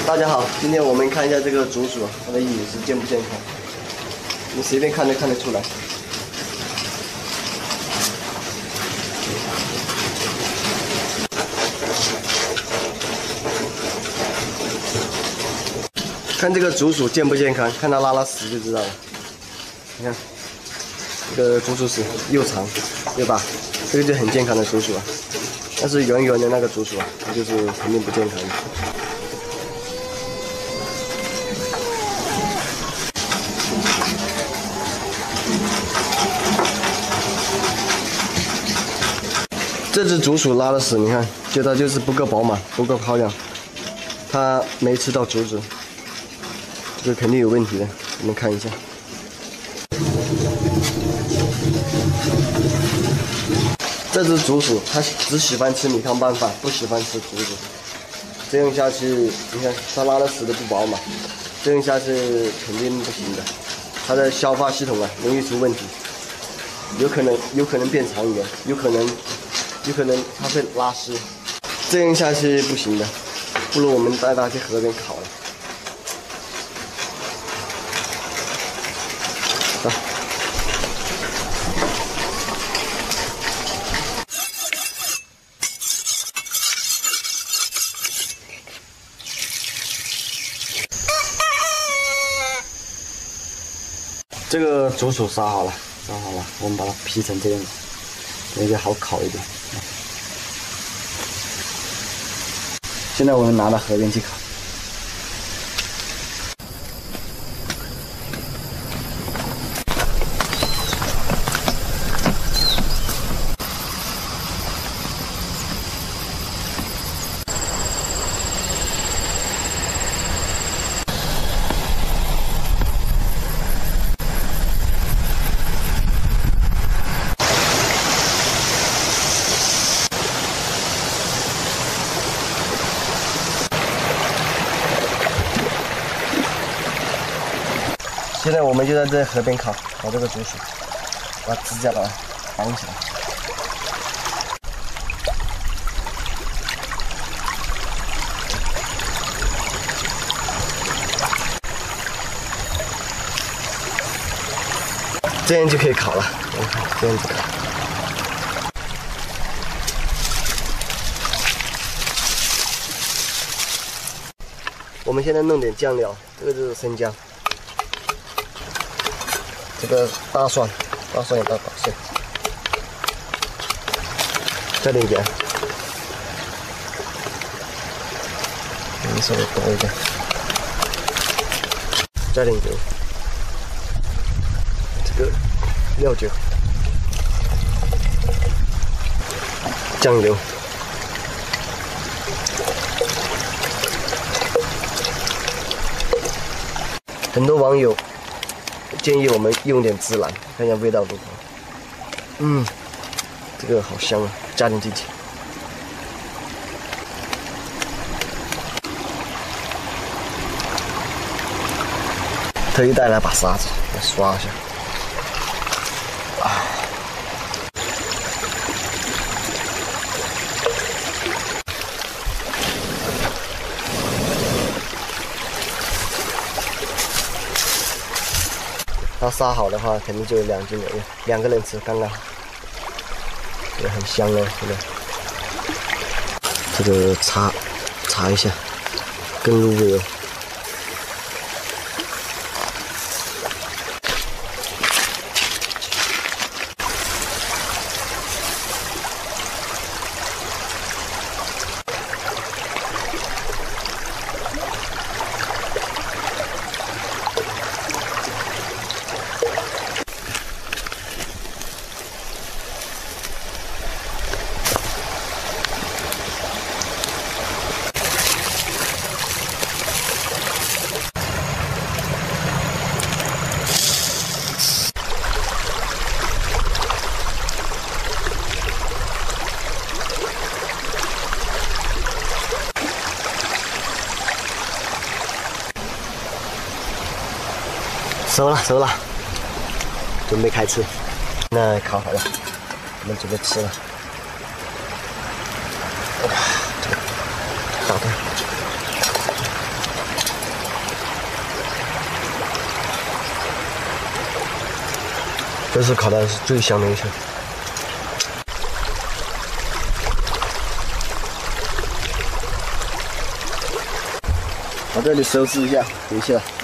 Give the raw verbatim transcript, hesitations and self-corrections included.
大家好，今天我们看一下这个竹鼠，它的饮食健不健康？你随便看都看得出来。看这个竹鼠健不健康，看它拉拉屎就知道了。你看，这个竹鼠屎又长又大，这个就很健康的竹鼠啊。但是圆圆的那个竹鼠啊，它就是肯定不健康的。这只竹鼠拉的屎，你看，就它就是不够饱满，不够漂亮，它没吃到竹子。 这个肯定有问题的，我们看一下。这只竹鼠它只喜欢吃米糠拌饭，不喜欢吃竹子。这样下去，你看它拉的屎都不饱满，这样下去肯定不行的。它的消化系统啊容易出问题，有可能有可能变肠炎，有可能有可能它会拉稀。这样下去不行的，不如我们带它去河边烤了。 啊、这个竹鼠杀好了，杀好了，我们把它劈成这样子，那就好烤一点。现在我们拿到河边去烤。 现在我们就在这河边烤烤这个竹鼠，把指甲把它绑起来。这样就可以烤了，你看这样子烤。我们现在弄点酱料，这个就是生姜。 这个大蒜，大蒜也大把蒜，加点盐，盐稍微多一点，加点油，这个料酒，酱油，很多网友 建议我们用点孜然，看一下味道如何。嗯，这个好香啊，加点进去。特意带来把刷子来刷一下。啊，它杀好的话，肯定就有两斤左右，两个人吃刚刚好，也很香哦，现在。这个擦擦一下，更入味哦。熟了，熟了，准备开吃。那烤好了，我们准备吃了。哇，这个大蛋。 这是烤的是最香的一下。到这里收拾一下，回去了。